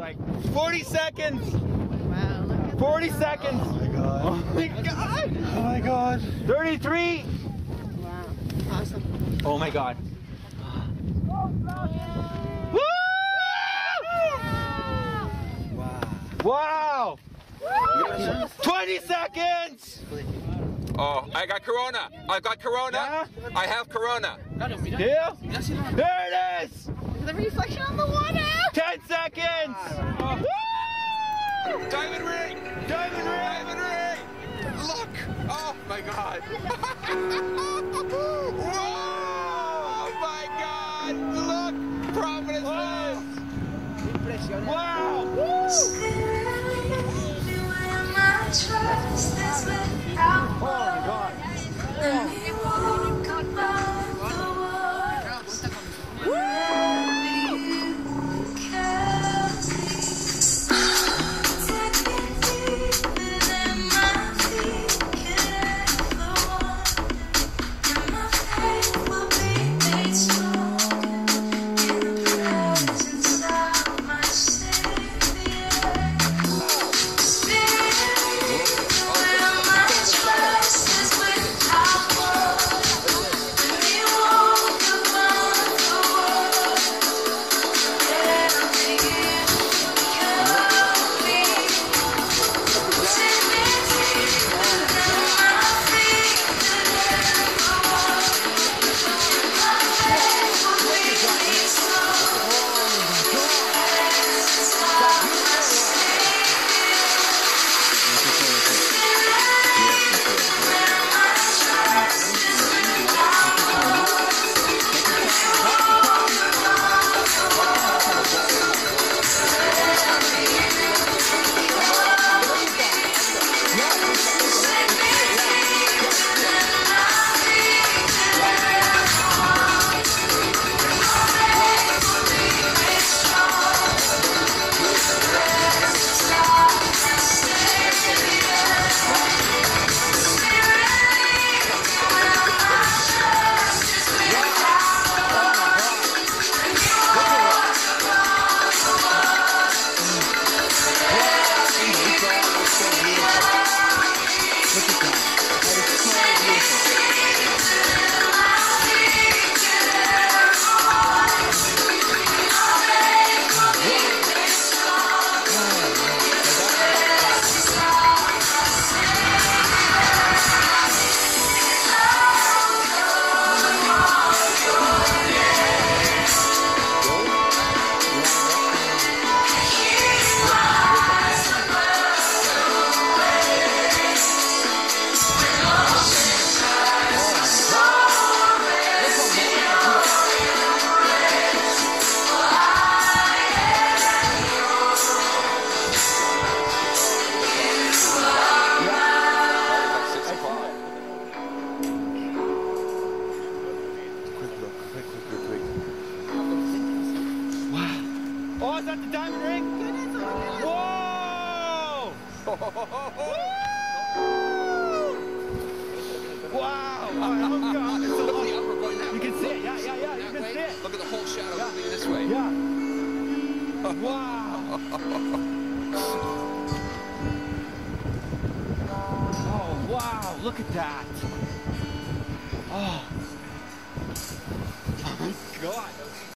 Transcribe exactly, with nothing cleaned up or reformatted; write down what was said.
like forty seconds. Wow, look at forty that. seconds. Oh my god. Oh my god. Oh my god. thirty-three. Wow, awesome. Oh my god. Woo! Wow. Wow. twenty seconds. Oh, I got Corona. I got Corona. Yeah? I have Corona. Yeah. There it is. The reflection on the water. ten seconds. Woo! Diamond ring. Diamond ring. Diamond ring. Look. Oh my god. Whoa! My god. Look. Providence. Wow. Woo! Oh my god. Oh, is that the diamond ring? Whoa! Wow! All right, look, uh, it's a Look at lot. the upper going that You way. can see it, yeah, yeah, yeah, you That can way. see it. Look at the whole shadow Yeah. moving this way. Yeah. Wow! Oh, wow, look at that. Oh. Oh my God.